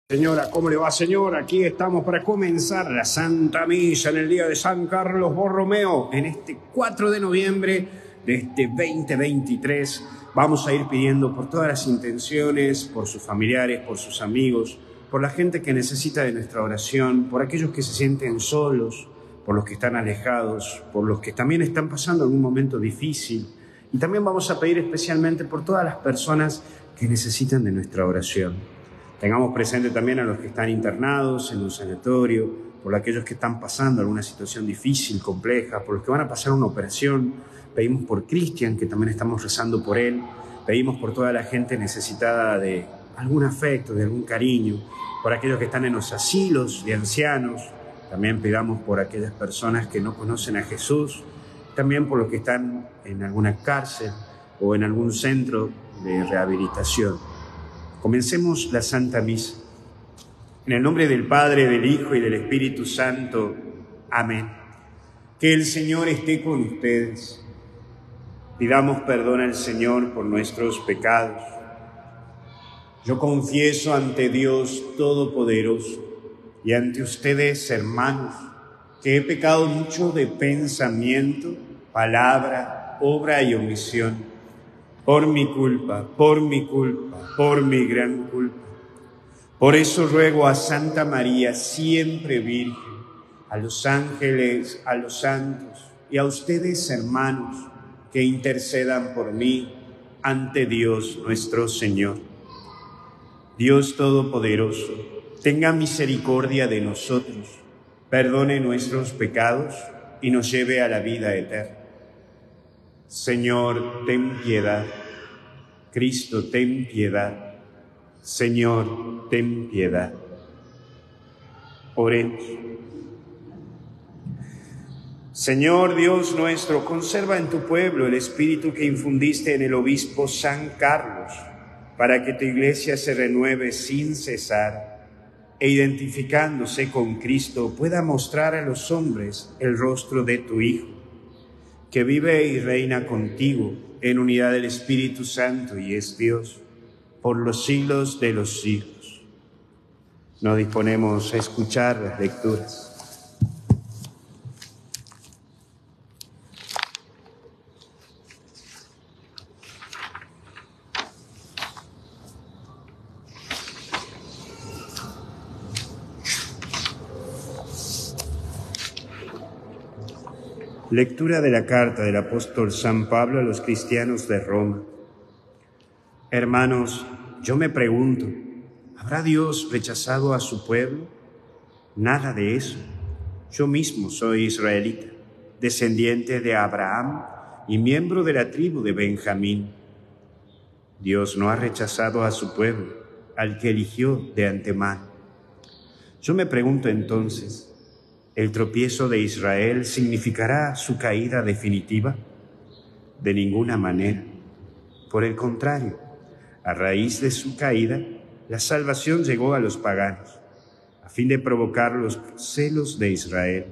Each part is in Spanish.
Señora, ¿cómo le va, señor? Aquí estamos para comenzar la Santa Misa en el día de San Carlos Borromeo. En este 4 de noviembre de este 2023 vamos a ir pidiendo por todas las intenciones, por sus familiares, por sus amigos, por la gente que necesita de nuestra oración, por aquellos que se sienten solos, por los que están alejados, por los que también están pasando algún momento difícil. Y también vamos a pedir especialmente por todas las personas que necesitan de nuestra oración. Tengamos presente también a los que están internados en un sanatorio, por aquellos que están pasando alguna situación difícil, compleja, por los que van a pasar una operación. Pedimos por Cristian, que también estamos rezando por él. Pedimos por toda la gente necesitada de algún afecto, de algún cariño, por aquellos que están en los asilos de ancianos. También pidamos por aquellas personas que no conocen a Jesús, también por los que están en alguna cárcel o en algún centro de rehabilitación. Comencemos la Santa Misa. En el nombre del Padre, del Hijo y del Espíritu Santo. Amén. Que el Señor esté con ustedes. Pidamos perdón al Señor por nuestros pecados. Yo confieso ante Dios Todopoderoso y ante ustedes, hermanos, que he pecado mucho de pensamiento, palabra, obra y omisión. Por mi culpa, por mi gran culpa. Por eso ruego a Santa María, siempre Virgen, a los ángeles, a los santos y a ustedes, hermanos, que intercedan por mí ante Dios nuestro Señor. Dios Todopoderoso, tenga misericordia de nosotros, perdone nuestros pecados y nos lleve a la vida eterna. Señor, ten piedad. Cristo, ten piedad. Señor, ten piedad. Oremos. Señor Dios nuestro, conserva en tu pueblo el espíritu que infundiste en el obispo San Carlos, para que tu iglesia se renueve sin cesar e identificándose con Cristo pueda mostrar a los hombres el rostro de tu Hijo, que vive y reina contigo en unidad del Espíritu Santo y es Dios, por los siglos de los siglos. Nos disponemos a escuchar las lecturas. Lectura de la carta del apóstol San Pablo a los cristianos de Roma. Hermanos, yo me pregunto, ¿habrá Dios rechazado a su pueblo? Nada de eso. Yo mismo soy israelita, descendiente de Abraham y miembro de la tribu de Benjamín. Dios no ha rechazado a su pueblo, al que eligió de antemano. Yo me pregunto entonces, ¿el tropiezo de Israel significará su caída definitiva? De ninguna manera. Por el contrario, a raíz de su caída, la salvación llegó a los paganos, a fin de provocar los celos de Israel.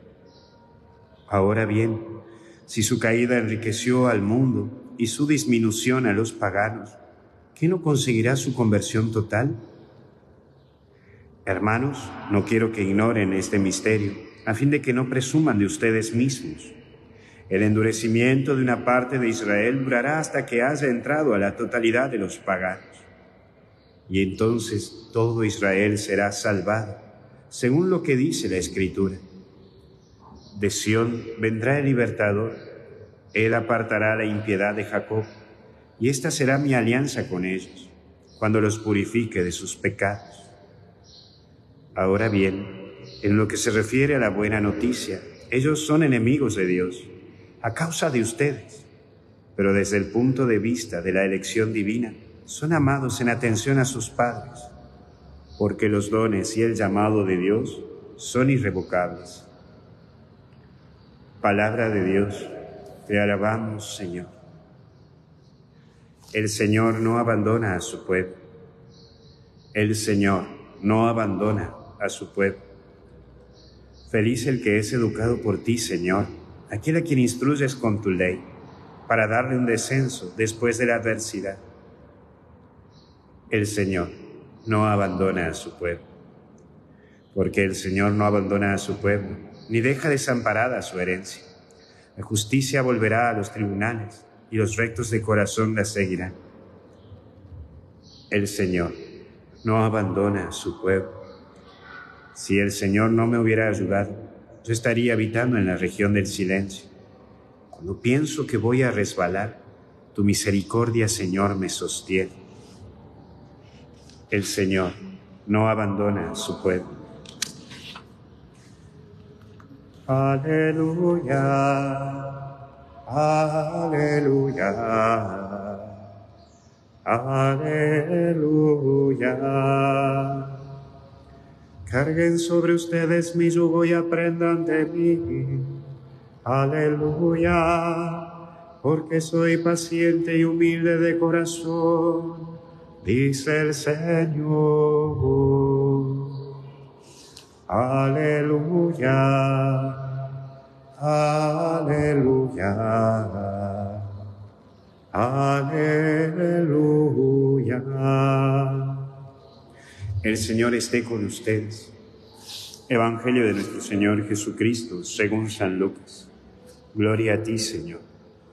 Ahora bien, si su caída enriqueció al mundo y su disminución a los paganos, ¿qué no conseguirá su conversión total? Hermanos, no quiero que ignoren este misterio, a fin de que no presuman de ustedes mismos. El endurecimiento de una parte de Israel durará hasta que haya entrado a la totalidad de los paganos. Y entonces todo Israel será salvado, según lo que dice la Escritura. De Sión vendrá el libertador, él apartará la impiedad de Jacob, y esta será mi alianza con ellos, cuando los purifique de sus pecados. Ahora bien, en lo que se refiere a la buena noticia, ellos son enemigos de Dios, a causa de ustedes, pero desde el punto de vista de la elección divina, son amados en atención a sus padres, porque los dones y el llamado de Dios son irrevocables. Palabra de Dios, te alabamos, Señor. El Señor no abandona a su pueblo. El Señor no abandona a su pueblo. Feliz el que es educado por ti, Señor, aquel a quien instruyes con tu ley, para darle un descenso después de la adversidad. El Señor no abandona a su pueblo. Porque el Señor no abandona a su pueblo, ni deja desamparada a su herencia. La justicia volverá a los tribunales, y los rectos de corazón la seguirán. El Señor no abandona a su pueblo. Si el Señor no me hubiera ayudado, yo estaría habitando en la región del silencio. Cuando pienso que voy a resbalar, tu misericordia, Señor, me sostiene. El Señor no abandona a su pueblo. Aleluya, aleluya, aleluya. Carguen sobre ustedes mi yugo y aprendan de mí. Aleluya, porque soy paciente y humilde de corazón, dice el Señor. Aleluya, aleluya, aleluya. El Señor esté con ustedes. Evangelio de nuestro Señor Jesucristo, según San Lucas. Gloria a ti, Señor.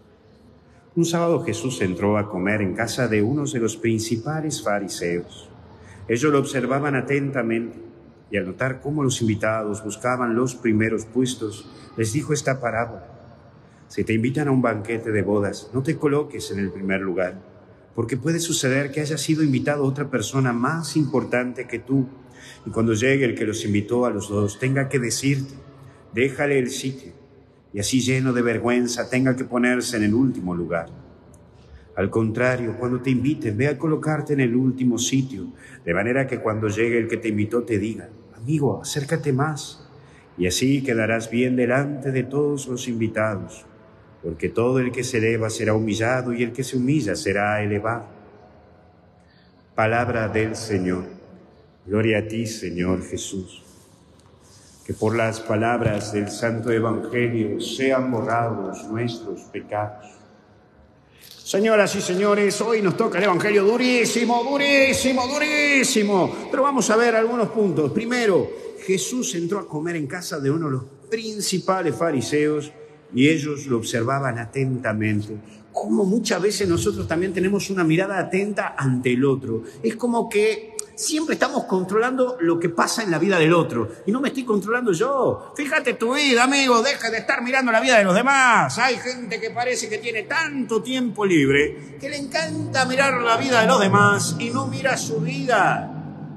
Un sábado Jesús entró a comer en casa de unos de los principales fariseos. Ellos lo observaban atentamente y al notar cómo los invitados buscaban los primeros puestos, les dijo esta parábola. Si te invitan a un banquete de bodas, no te coloques en el primer lugar, porque puede suceder que haya sido invitado otra persona más importante que tú, y cuando llegue el que los invitó a los dos, tenga que decirte, déjale el sitio, y así lleno de vergüenza tenga que ponerse en el último lugar. Al contrario, cuando te inviten, ve a colocarte en el último sitio, de manera que cuando llegue el que te invitó te diga, amigo, acércate más, y así quedarás bien delante de todos los invitados, porque todo el que se eleva será humillado y el que se humilla será elevado. Palabra del Señor. Gloria a ti, Señor Jesús. Que por las palabras del Santo Evangelio sean borrados nuestros pecados. Señoras y señores, hoy nos toca el Evangelio durísimo, durísimo, durísimo. Pero vamos a ver algunos puntos. Primero, Jesús entró a comer en casa de uno de los principales fariseos y ellos lo observaban atentamente. Como muchas veces nosotros también tenemos una mirada atenta ante el otro. Es como que siempre estamos controlando lo que pasa en la vida del otro. Y no me estoy controlando yo. Fíjate tu vida, amigo. Deja de estar mirando la vida de los demás. Hay gente que parece que tiene tanto tiempo libre que le encanta mirar la vida de los demás y no mira su vida.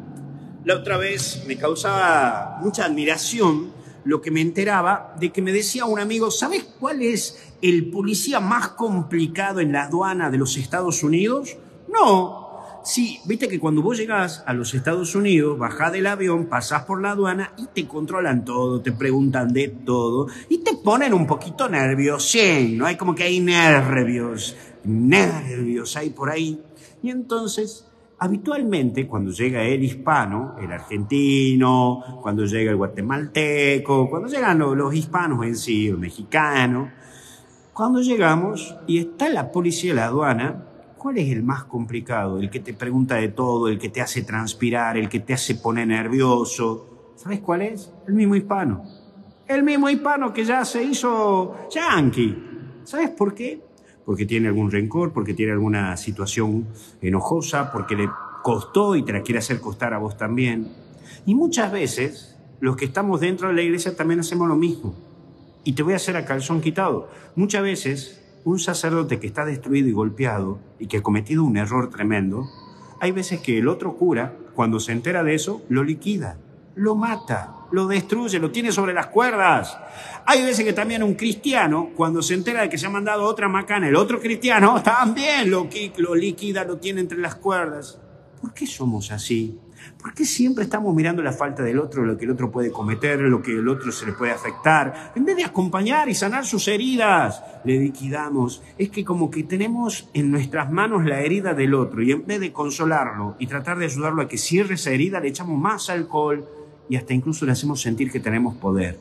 La otra vez me causaba mucha admiración lo que me enteraba de que me decía un amigo, ¿sabes cuál es el policía más complicado en la aduana de los Estados Unidos? No. Sí, viste que cuando vos llegás a los Estados Unidos, bajás del avión, pasás por la aduana y te controlan todo, te preguntan de todo y te ponen un poquito nerviosín, ¿no? Hay como que hay nervios hay por ahí. Y entonces, habitualmente, cuando llega el hispano, el argentino, cuando llega el guatemalteco, cuando llegan los hispanos en sí, el mexicano, cuando llegamos y está la policía de la aduana, ¿cuál es el más complicado? El que te pregunta de todo, el que te hace transpirar, el que te hace poner nervioso. ¿Sabes cuál es? El mismo hispano. El mismo hispano que ya se hizo yanqui. ¿Sabes por qué? Porque tiene algún rencor, porque tiene alguna situación enojosa, porque le costó y te la quiere hacer costar a vos también. Y muchas veces, los que estamos dentro de la iglesia también hacemos lo mismo. Y te voy a hacer a calzón quitado. Muchas veces, un sacerdote que está destruido y golpeado y que ha cometido un error tremendo, hay veces que el otro cura, cuando se entera de eso, lo liquida, lo mata, lo destruye, lo tiene sobre las cuerdas. Hay veces que también un cristiano, cuando se entera de que se ha mandado otra macana, el otro cristiano también lo liquida, lo tiene entre las cuerdas. ¿Por qué somos así? ¿Por qué siempre estamos mirando la falta del otro, lo que el otro puede cometer, lo que el otro se le puede afectar? En vez de acompañar y sanar sus heridas, le liquidamos. Es que como que tenemos en nuestras manos la herida del otro y en vez de consolarlo y tratar de ayudarlo a que cierre esa herida, le echamos más alcohol y hasta incluso le hacemos sentir que tenemos poder.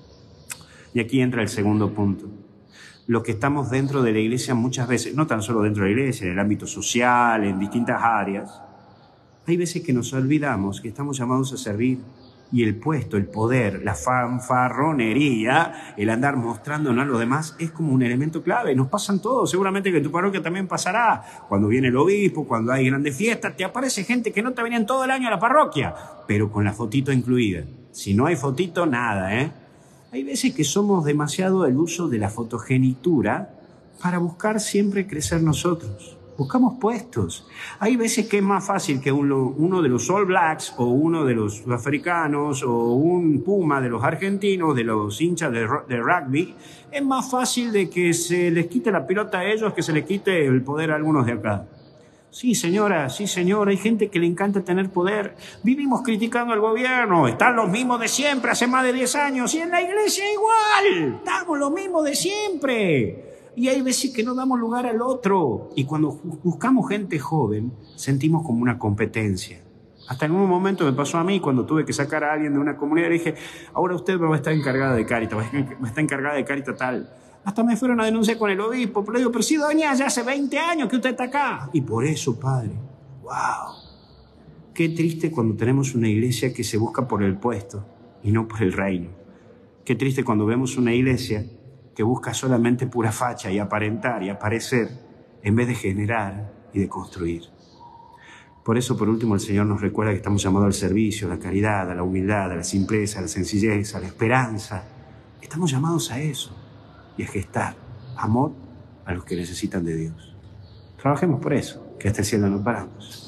Y aquí entra el segundo punto. Los que estamos dentro de la iglesia muchas veces, no tan solo dentro de la iglesia, en el ámbito social, en distintas áreas, Hay veces que nos olvidamos que estamos llamados a servir y el puesto, el poder, la fanfarronería, el andar mostrándonos a los demás es como un elemento clave. Nos pasan todos, seguramente que en tu parroquia también pasará. Cuando viene el obispo, cuando hay grandes fiestas, te aparece gente que no te venían todo el año a la parroquia, pero con la fotito incluida. Si no hay fotito, nada, ¿eh? Hay veces que somos demasiado el uso de la fotogenitura para buscar siempre crecer nosotros. Buscamos puestos. Hay veces que es más fácil que uno de los All Blacks o uno de los africanos o un Puma de los argentinos, de los hinchas de rugby, es más fácil de que se les quite la pelota a ellos que se les quite el poder a algunos de acá. Sí, señora, sí, señor, hay gente que le encanta tener poder. Vivimos criticando al gobierno, están los mismos de siempre, hace más de 10 años, y en la iglesia igual, estamos los mismos de siempre. Y hay veces que no damos lugar al otro. Y cuando buscamos gente joven, sentimos como una competencia. Hasta en un momento me pasó a mí, cuando tuve que sacar a alguien de una comunidad, le dije, ahora usted va a estar encargada de Cáritas, va a estar encargada de Cáritas tal. Hasta me fueron a denunciar con el obispo, pero le digo, pero sí, doña, ya hace 20 años que usted está acá. Y por eso, padre, wow. Qué triste cuando tenemos una iglesia que se busca por el puesto y no por el reino. Qué triste cuando vemos una iglesia que busca solamente pura facha y aparentar y aparecer en vez de generar y de construir. Por eso, por último, el Señor nos recuerda que estamos llamados al servicio, a la caridad, a la humildad, a la simpleza, a la sencillez, a la esperanza. Estamos llamados a eso y a gestar amor a los que necesitan de Dios. Trabajemos por eso, que hasta el cielo no paramos.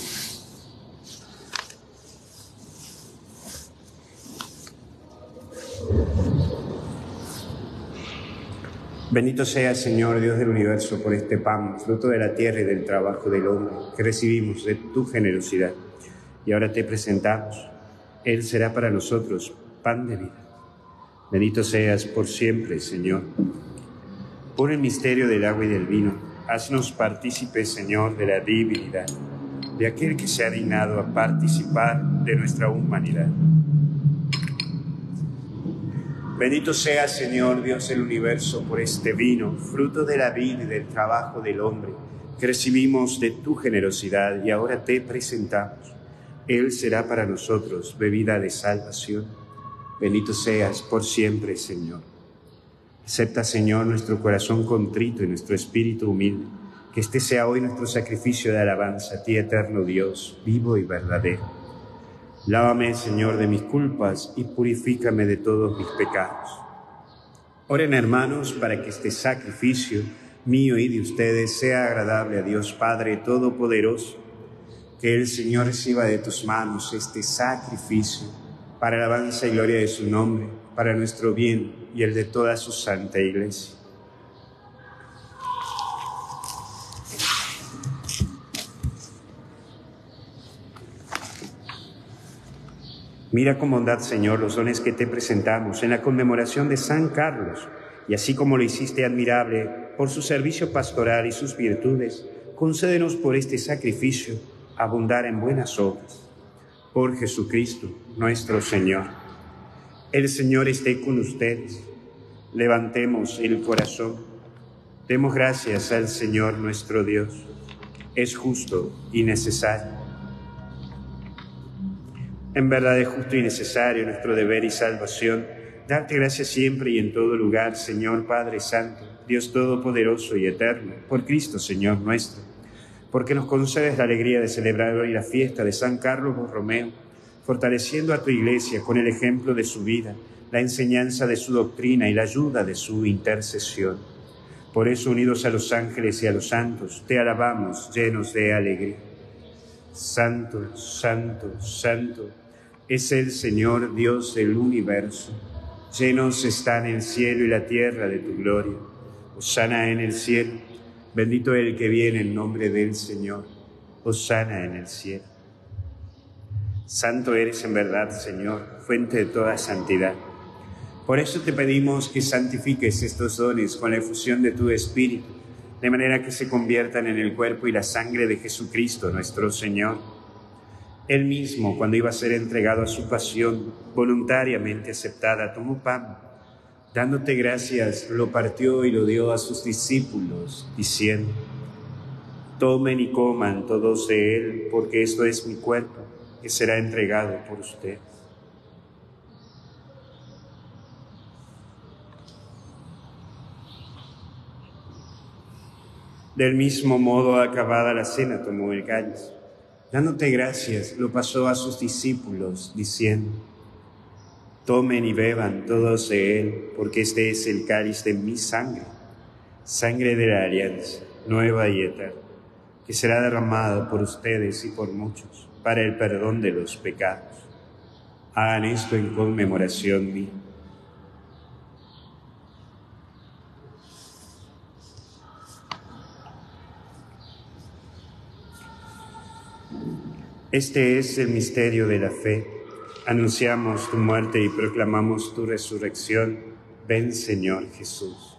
Bendito sea, Señor, Dios del universo, por este pan, fruto de la tierra y del trabajo del hombre, que recibimos de tu generosidad. Y ahora te presentamos. Él será para nosotros pan de vida. Bendito seas por siempre, Señor. Por el misterio del agua y del vino, haznos partícipes, Señor, de la divinidad, de aquel que se ha dignado a participar de nuestra humanidad. Bendito sea, Señor, Dios del universo, por este vino, fruto de la vida y del trabajo del hombre, que recibimos de tu generosidad y ahora te presentamos. Él será para nosotros bebida de salvación. Bendito seas por siempre, Señor. Acepta, Señor, nuestro corazón contrito y nuestro espíritu humilde, que este sea hoy nuestro sacrificio de alabanza a ti, eterno Dios, vivo y verdadero. Lávame, Señor, de mis culpas y purifícame de todos mis pecados. Oren, hermanos, para que este sacrificio mío y de ustedes sea agradable a Dios Padre Todopoderoso. Que el Señor reciba de tus manos este sacrificio para alabanza y gloria de su nombre, para nuestro bien y el de toda su santa Iglesia. Mira con bondad, Señor, los dones que te presentamos en la conmemoración de San Carlos, y así como lo hiciste admirable por su servicio pastoral y sus virtudes, concédenos por este sacrificio abundar en buenas obras. Por Jesucristo, nuestro Señor. El Señor esté con ustedes. Levantemos el corazón. Demos gracias al Señor nuestro Dios. Es justo y necesario. En verdad es justo y necesario nuestro deber y salvación, darte gracias siempre y en todo lugar, Señor Padre Santo, Dios Todopoderoso y Eterno, por Cristo, Señor nuestro, porque nos concedes la alegría de celebrar hoy la fiesta de San Carlos Borromeo, fortaleciendo a tu Iglesia con el ejemplo de su vida, la enseñanza de su doctrina y la ayuda de su intercesión. Por eso, unidos a los ángeles y a los santos, te alabamos llenos de alegría. Santo, santo, santo, es el Señor Dios del universo. Llenos están el cielo y la tierra de tu gloria. Hosana en el cielo. Bendito el que viene en nombre del Señor. Hosana en el cielo. Santo eres en verdad, Señor, fuente de toda santidad. Por eso te pedimos que santifiques estos dones con la efusión de tu Espíritu, de manera que se conviertan en el cuerpo y la sangre de Jesucristo nuestro Señor. Él mismo, cuando iba a ser entregado a su pasión, voluntariamente aceptada, tomó pan, dándote gracias, lo partió y lo dio a sus discípulos, diciendo: Tomen y coman todos de él, porque esto es mi cuerpo, que será entregado por ustedes. Del mismo modo, acabada la cena, tomó el cáliz. Dándote gracias, lo pasó a sus discípulos, diciendo: tomen y beban todos de él, porque este es el cáliz de mi sangre, sangre de la alianza, nueva y eterna, que será derramada por ustedes y por muchos, para el perdón de los pecados. Hagan esto en conmemoración mía. Este es el misterio de la fe. Anunciamos tu muerte y proclamamos tu resurrección. Ven, Señor Jesús.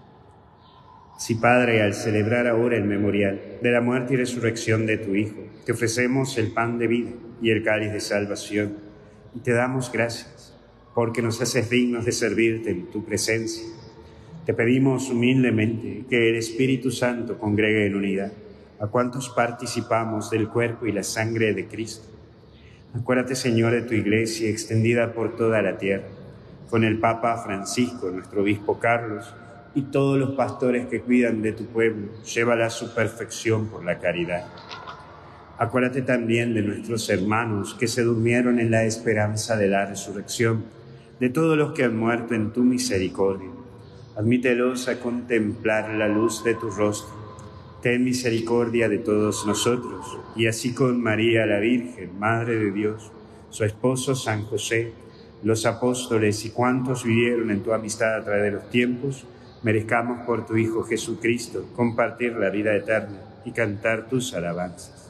Sí, Padre, al celebrar ahora el memorial de la muerte y resurrección de tu Hijo, te ofrecemos el pan de vida y el cáliz de salvación, y te damos gracias, porque nos haces dignos de servirte en tu presencia. Te pedimos humildemente que el Espíritu Santo congregue en unidad a cuantos participamos del cuerpo y la sangre de Cristo. Acuérdate, Señor, de tu Iglesia extendida por toda la tierra, con el Papa Francisco, nuestro obispo Carlos, y todos los pastores que cuidan de tu pueblo. Llévala a su perfección por la caridad. Acuérdate también de nuestros hermanos que se durmieron en la esperanza de la resurrección, de todos los que han muerto en tu misericordia. Admítelos a contemplar la luz de tu rostro. Ten misericordia de todos nosotros, y así con María la Virgen, Madre de Dios, su esposo San José, los apóstoles y cuantos vivieron en tu amistad a través de los tiempos, merezcamos por tu Hijo Jesucristo compartir la vida eterna y cantar tus alabanzas.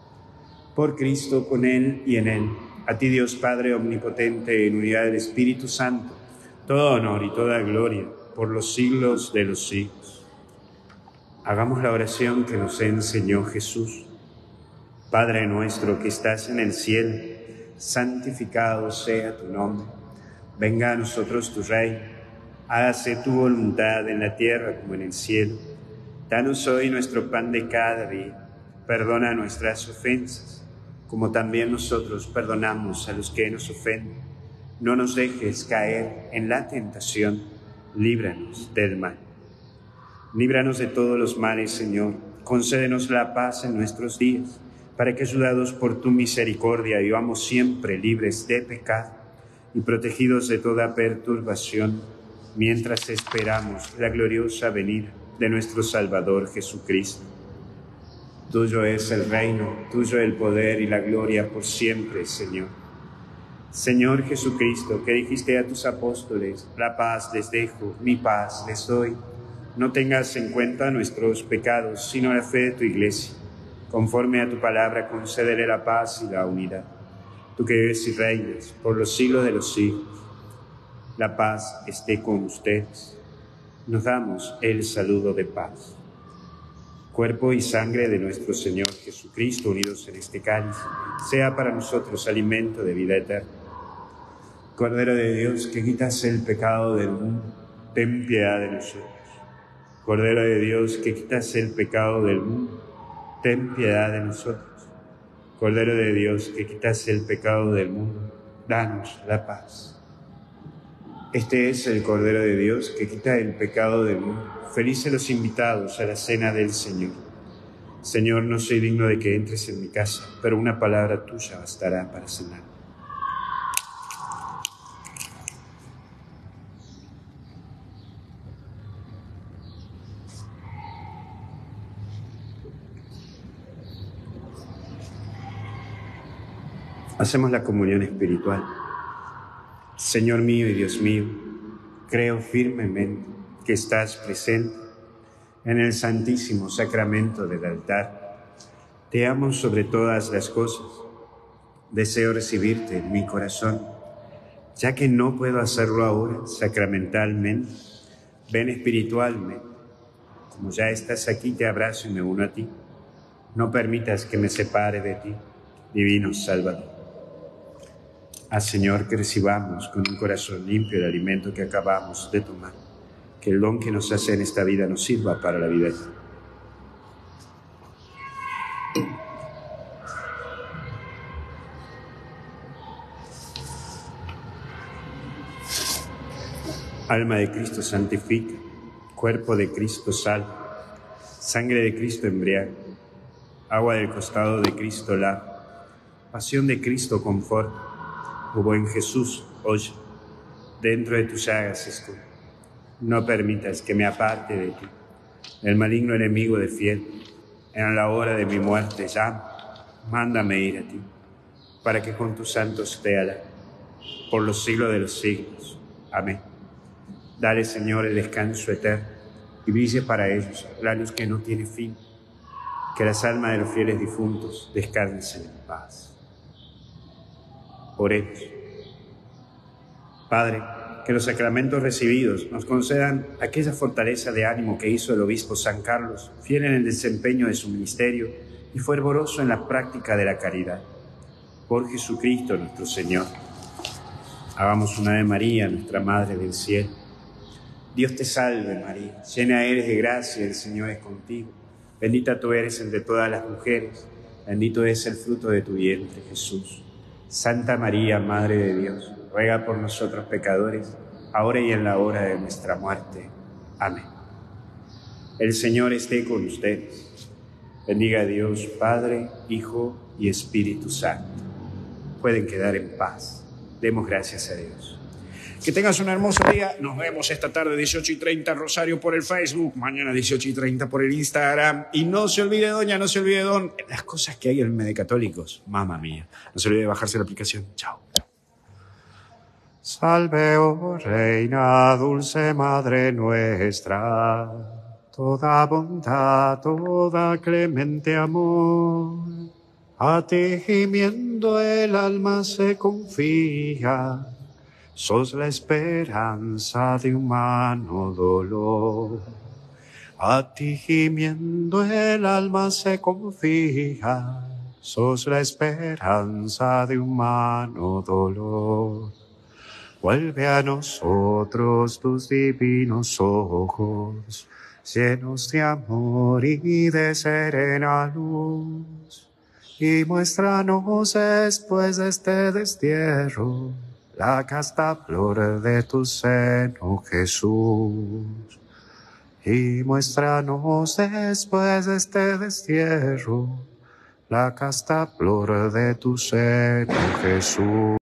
Por Cristo, con Él y en Él, a ti Dios Padre omnipotente, en unidad del Espíritu Santo, todo honor y toda gloria por los siglos de los siglos. Hagamos la oración que nos enseñó Jesús. Padre nuestro que estás en el cielo, santificado sea tu nombre. Venga a nosotros tu reino. Hágase tu voluntad en la tierra como en el cielo. Danos hoy nuestro pan de cada día. Perdona nuestras ofensas, como también nosotros perdonamos a los que nos ofenden. No nos dejes caer en la tentación. Líbranos del mal. Líbranos de todos los males, Señor. Concédenos la paz en nuestros días, para que, ayudados por tu misericordia, vivamos siempre libres de pecado y protegidos de toda perturbación, mientras esperamos la gloriosa venida de nuestro Salvador Jesucristo. Tuyo es el reino, tuyo el poder y la gloria por siempre, Señor. Señor Jesucristo, que dijiste a tus apóstoles: la paz les dejo, mi paz les doy. No tengas en cuenta nuestros pecados, sino la fe de tu Iglesia. Conforme a tu palabra, concédele la paz y la unidad. Tú que vives y reinas por los siglos de los siglos, la paz esté con ustedes. Nos damos el saludo de paz. Cuerpo y sangre de nuestro Señor Jesucristo, unidos en este cáliz, sea para nosotros alimento de vida eterna. Cordero de Dios, que quitas el pecado del mundo, ten piedad de nosotros. Cordero de Dios, que quitas el pecado del mundo, ten piedad de nosotros. Cordero de Dios, que quitas el pecado del mundo, danos la paz. Este es el Cordero de Dios que quita el pecado del mundo. Felices los invitados a la cena del Señor. Señor, no soy digno de que entres en mi casa, pero una palabra tuya bastará para cenar. Hacemos la comunión espiritual. Señor mío y Dios mío, creo firmemente que estás presente en el santísimo sacramento del altar. Te amo sobre todas las cosas. Deseo recibirte en mi corazón. Ya que no puedo hacerlo ahora sacramentalmente, ven espiritualmente. Como ya estás aquí, te abrazo y me uno a ti. No permitas que me separe de ti, divino Salvador. Haz, Señor, que recibamos con un corazón limpio el alimento que acabamos de tomar. Que el don que nos hace en esta vida nos sirva para la vida eterna. Alma de Cristo santifica, cuerpo de Cristo salva, sangre de Cristo embriaga, agua del costado de Cristo lava, pasión de Cristo conforta. Oh buen Jesús, oye, dentro de tus llagas estoy. No permitas que me aparte de ti, el maligno enemigo de fiel. En la hora de mi muerte llama, mándame ir a ti, para que con tus santos te alabe, por los siglos de los siglos. Amén. Dale, Señor, el descanso eterno, y brille para ellos la luz que no tiene fin. Que las almas de los fieles difuntos descansen en paz. Oremos. Padre, que los sacramentos recibidos nos concedan aquella fortaleza de ánimo que hizo el obispo San Carlos, fiel en el desempeño de su ministerio y fervoroso en la práctica de la caridad. Por Jesucristo nuestro Señor. Hagamos una Ave María, nuestra Madre del Cielo. Dios te salve, María, llena eres de gracia, el Señor es contigo. Bendita tú eres entre todas las mujeres, bendito es el fruto de tu vientre, Jesús. Santa María, Madre de Dios, ruega por nosotros pecadores, ahora y en la hora de nuestra muerte. Amén. El Señor esté con ustedes. Bendiga a Dios, Padre, Hijo y Espíritu Santo. Pueden quedar en paz. Demos gracias a Dios. Que tengas un hermoso día. Nos vemos esta tarde 18:30 Rosario por el Facebook, mañana 18:30 por el Instagram. Y no se olvide, doña, no se olvide, don, las cosas que hay en el Medecatólicos. Mamma mía. No se olvide de bajarse la aplicación. Chao. Salve, oh Reina, dulce Madre nuestra, toda bondad, toda clemente amor. A ti gimiendo el alma se confía, sos la esperanza de humano dolor. A ti gimiendo el alma se confía, sos la esperanza de humano dolor. Vuelve a nosotros tus divinos ojos, llenos de amor y de serena luz, y muéstranos después de este destierro la casta flor de tu seno, Jesús. Y muéstranos después de este destierro la casta flor de tu seno, Jesús.